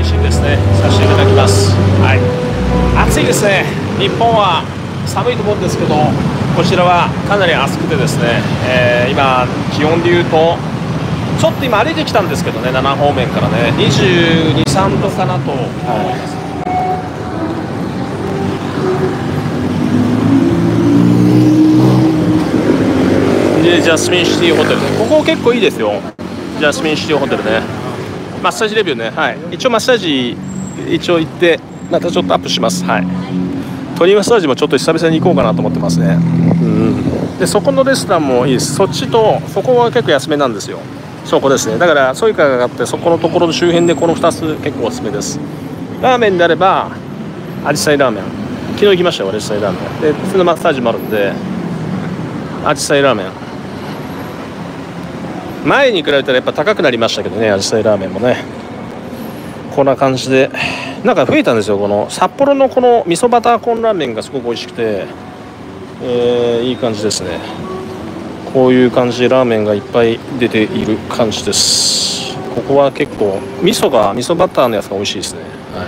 真ですね、させていただきます。はい、暑いですね。日本は寒いと思うんですけど、こちらはかなり暑くてですね、今気温でいうとちょっと今歩いてきたんですけどね、7方面からね、22、3度かなと思います。でジャスミンシティホテルね、ここ結構いいですよ。ジャスミンシティホテルね、マッサージレビューね、はい、一応マッサージ一応行ってまたちょっとアップします。はい、トニーマッサージもちょっと久々に行こうかなと思ってますね。でそこのレストランもいいです。そっちとそこは結構安めなんですよ。そこですね。だからソイカがあってそこのところの周辺でこの2つ結構おすすめです。ラーメンであればアジサイラーメン、昨日行きましたよ、アジサイラーメンで。普通のマッサージもあるんでアジサイラーメン、前に比べたらやっぱ高くなりましたけどね、アジサイラーメンもね。こんな感じでなんか増えたんですよ。この札幌のこの味噌バターコーンラーメンがすごく美味しくて、いい感じですね。こういう感じでラーメンがいっぱい出ている感じです。ここは結構味噌バターのやつが美味しいですね。はい、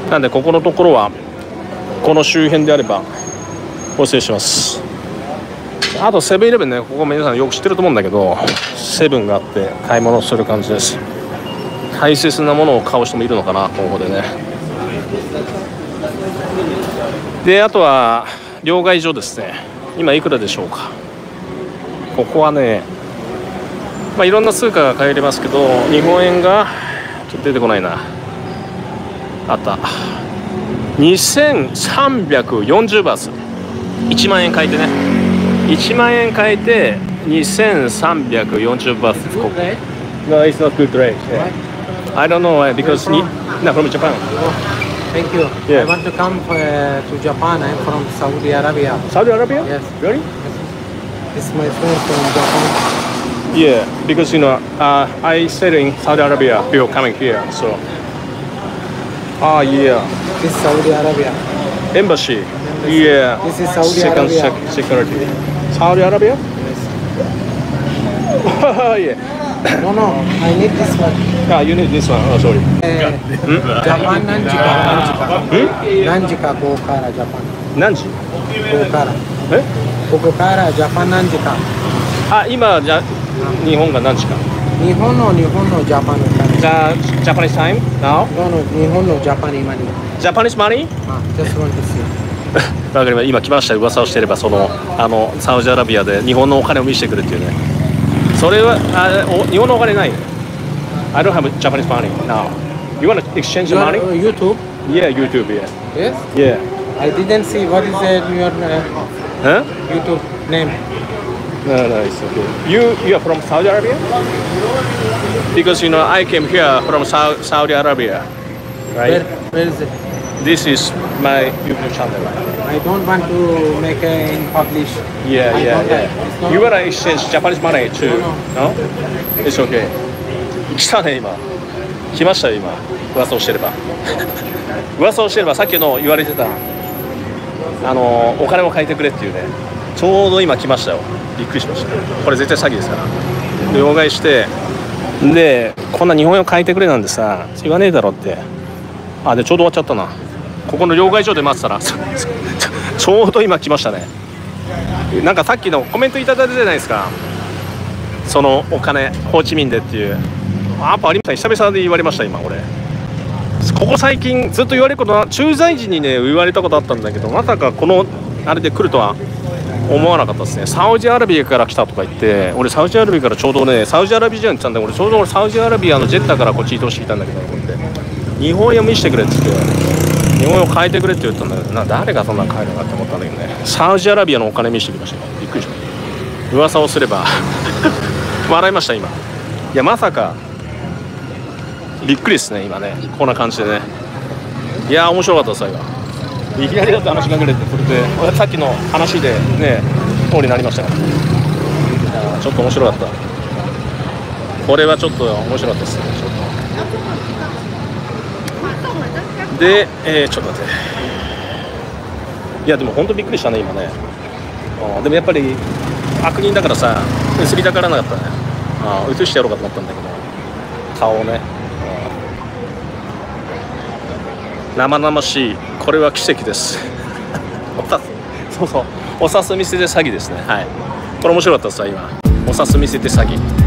なんでここのところはこの周辺であればおすすめします。あとセブンイレブンね、ここ皆さんよく知ってると思うんだけど、セブンがあって買い物する感じです。大切なものを買う人もいるのかな、ここでね。であとは両替所ですね。今いくらでしょうか。ここはね、いろんな通貨が買えれますけど、日本円がちょっと出てこないな。あった、2340バーツ、1万円変えてね、1万円変えて2340バーツ。No, it's not good rate. I don't know because no, from Japan. Thank you. Yeah. I want to come to Japan. I'm from Saudi Arabia. Saudi Arabia? Yes. Really? This is my friend from Japan. Yeah, because I stayed in Saudi Arabia before coming here, so. Ah, yeah. This is Saudi Arabia. Embassy. Yeah. This is Saudi Second Arabia. Security. Saudi Arabia? Yes. Yeah. No, I need this one. Ah, you need this one. Oh, sorry. Japan Nanjika go kara Japan. 何時？ Go kara. え？ Go kara Japan Nanjika. あ、今じゃ日本が何時か。 日本のJapan time. Japanese time now? No, 日本のJapan money. Japanese money? Just want to see. わかりました。今来ました。噂をしていればサウジアラビアで日本のお金を見せてくれっていうね。それは日本のお金ない。I don't have Japanese money now. You want to exchange the money? YouTube? Yeah, YouTube. Yeah. Yes. Yeah. I didn't see what is your Huh? YouTube name. No, it's okay. You are from Saudi Arabia? Because I came here from Saudi Arabia, right? Where is it? This is my YouTube channel. I don't want to make in publish. Yeah. It's not- You wanna exchange Japanese money too? No. No? It's okay. 来たね今。来ましたよ今。噂をしてれば。噂をしてればさっきの言われてたお金を変えてくれっていうね。ちょうど今来ましたよ。びっくりしました。これ絶対詐欺ですから。両替してでこんな日本円を変えてくれなんてさ言わねえだろって。あでちょうど終わっちゃったな。ここの両替所で待ってたらちょうど今来ましたね。なんかさっきのコメントいただいたじゃないですか。そのお金ホーチミンでっていう。やっぱありました。久々で言われました今俺。ここ最近ずっと言われることは駐在時にね言われたことあったんだけど、まさかこのあれで来るとは思わなかったですね。サウジアラビアから来たとか言って、俺サウジアラビアからちょうどねサウジアラビアに来たんで、俺ちょうどサウジアラビアのジェッタからこっち移動してきたんだけど、思って日本円を見せてくれって言って日本円を変えてくれって言ったんだけど、誰がそんな変えるのかって思ったんだけどね、サウジアラビアのお金見せてきましたよ。びっくりした。噂をすれば笑いました今。いやまさかびっくりですね今ね、こんな感じでね。いや面白かったです今。いきなりだって話しかけれて、それでさっきの話でね通りになりましたから。ちょっと面白かった。これはちょっと面白かったですね。ちょっとで、ちょっと待って。いやでも本当びっくりしたね今ね。でもやっぱり悪人だからさ映りたがらなかったね。映してやろうかと思ったんだけど顔をね。 生々しい、これは奇跡ですそうそう、お札見せて詐欺ですね。はい、これ面白かったですわ今。お札見せて詐欺。